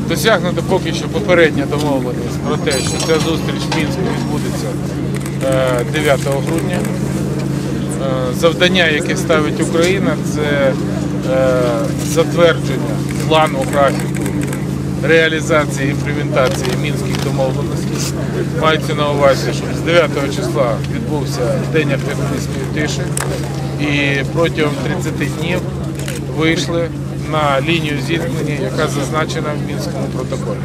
Досягнуто поки що попередня домовленість про те, що ця зустріч в Мінську відбудеться 9 грудня. Завдання, яке ставить Україна, це затвердження плану графіку реалізації, імплементації мінських домовленостей. Мається на увазі, щоб з 9 числа відбувся День артилерійської тиші і протягом 30 днів вийшли на лінію зіткнення, яка зазначена в Мінському протоколі.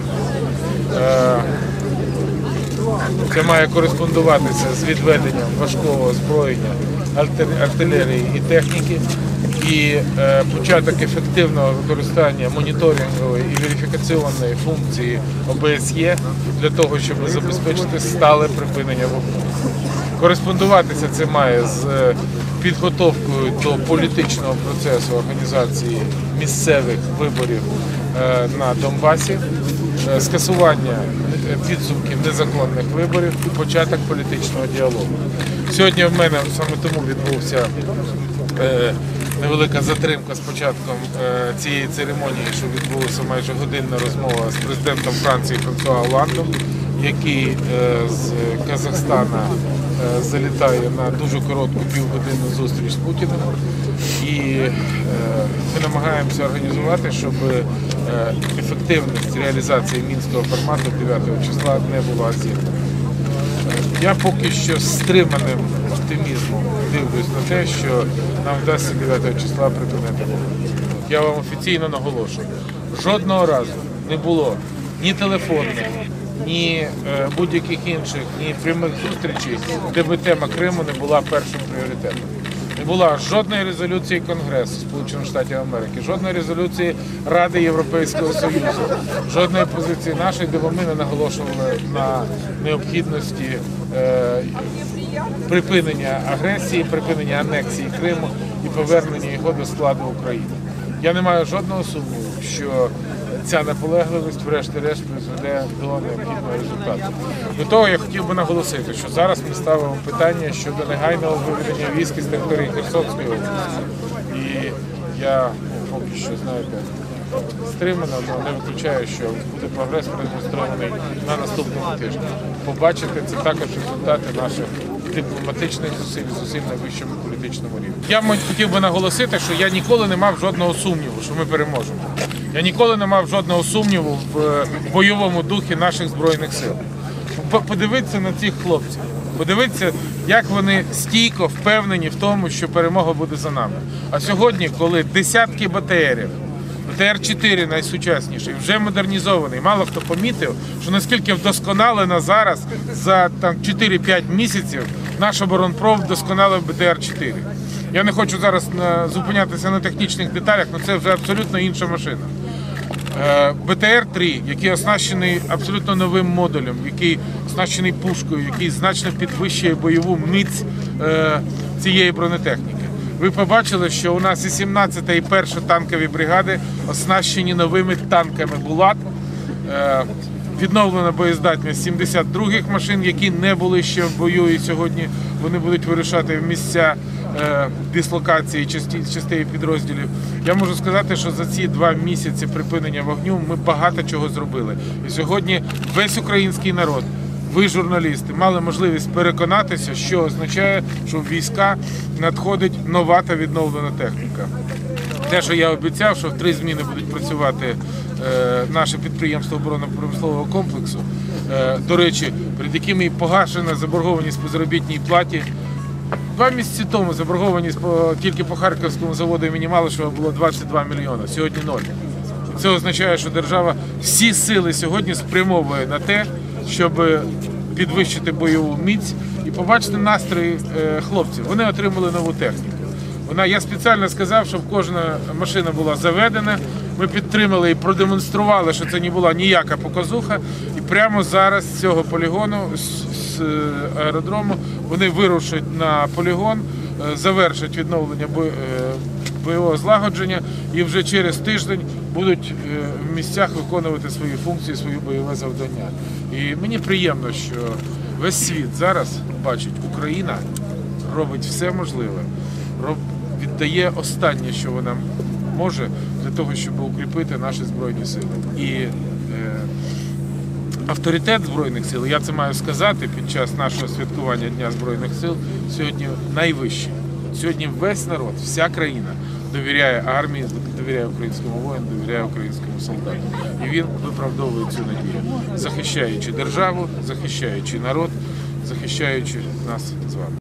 Це має кореспондуватися з відведенням важкого озброєння, артилерії і техніки, і початок ефективного використання моніторингової і верифікаційної функції ОБСЄ для того, щоб забезпечити стале припинення вогню. Кореспондуватися це має з підготовкою до політичного процесу організації місцевих виборів на Донбасі, скасування підсумків незаконних виборів і початок політичного діалогу. Сьогодні в мене саме тому відбувся невелика затримка з початком цієї церемонії, що відбулася майже годинна розмова з президентом Франції Франсуа Оландом, який з Казахстана залітає на дуже коротку півгодинну зустріч з Путіним. І ми намагаємося організувати, щоб ефективність реалізації мінського формату 9 числа не була зірвана. Я поки що з стриманим оптимізмом дивлюсь на те, що нам вдасться 9 числа припинити вогонь. Я вам офіційно наголошую, жодного разу не було ні телефонних, ні будь-яких інших, ні прямих зустрічей, де би тема Криму не була першим пріоритетом. Не було жодної резолюції Конгресу Сполучених Штатів Америки, жодної резолюції Ради Європейського Союзу, жодної позиції нашої, де ми не наголошували на необхідності припинення агресії, припинення анексії Криму і повернення його до складу України. Я не маю жодного сумніву, що ця наполегливість врешті-решт призведе до необхідного результату. До того я хотів би наголосити, що зараз ми ставимо питання щодо негайного виведення військ із території Херсонської області. І я поки що, знаєте, стримано, але не виключаю, що буде прогрес продемонстрований на наступному тижні. Побачити це також результати наших дипломатичних зусиль на вищому політичному рівні. Я хотів би наголосити, що я ніколи не мав жодного сумніву, що ми переможемо. Я ніколи не мав жодного сумніву в бойовому духі наших Збройних сил. Подивіться на цих хлопців. Подивіться, як вони стійко впевнені в тому, що перемога буде за нами. А сьогодні, коли десятки БТРів, БТР-4 найсучасніший, вже модернізований. Мало хто помітив, що наскільки вдосконалено зараз за 4-5 місяців наш оборонпром вдосконалив БТР-4. Я не хочу зараз зупинятися на технічних деталях, але це вже абсолютно інша машина. БТР-3, який оснащений абсолютно новим модулем, який оснащений пушкою, який значно підвищує бойову міць цієї бронетехніки. Ви побачили, що у нас і 17-та, і 1-ша танкові бригади оснащені новими танками «Булат». Відновлена боєздатність 72-х машин, які не були ще в бою, і сьогодні вони будуть вирішати місця дислокації частей підрозділів. Я можу сказати, що за ці 2 місяці припинення вогню ми багато чого зробили. І сьогодні весь український народ, ви, журналісти, мали можливість переконатися, що означає, що в війська надходить нова та відновлена техніка. Те, що я обіцяв, що в 3 зміни будуть працювати наше підприємство оборонно-промислового комплексу, до речі, перед якими погашена заборгованість по заробітній платі. 2 місяці тому заборгованість тільки по Харківському заводу імені Малишева було 22 мільйони, сьогодні 0. Це означає, що держава всі сили сьогодні спрямовує на те, щоб підвищити бойову міць і побачити настрої хлопців. Вони отримали нову техніку. Я спеціально сказав, щоб кожна машина була заведена. Ми підтримали і продемонстрували, що це не була ніяка показуха. І прямо зараз з цього полігону, з аеродрому, вони вирушать на полігон, завершать відновлення бойового злагодження і вже через тиждень будуть в місцях виконувати свої функції, свої бойове завдання. І мені приємно, що весь світ зараз бачить, Україна робить все можливе, віддає останнє, що вона може, для того, щоб укріпити наші Збройні сили. І авторитет Збройних сил, я це маю сказати під час нашого святкування Дня Збройних сил, сьогодні найвищий. Сьогодні весь народ, вся країна довіряє армії, довіряє українському воїну, довіряє українському солдату. І він виправдовує цю надію, захищаючи державу, захищаючи народ, захищаючи нас з вами.